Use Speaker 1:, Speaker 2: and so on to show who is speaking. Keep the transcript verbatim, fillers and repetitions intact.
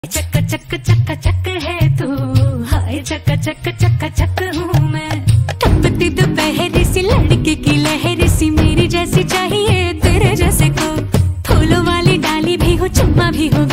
Speaker 1: चक चक चक चक है तू, हाय चक चक चक चक हूँ मैं। टपकती दोपहर सी लड़के की लहर सी, मेरी जैसी चाहिए तेरे जैसे को। फूलों वाली डाली भी हो, चुम्मा भी हो,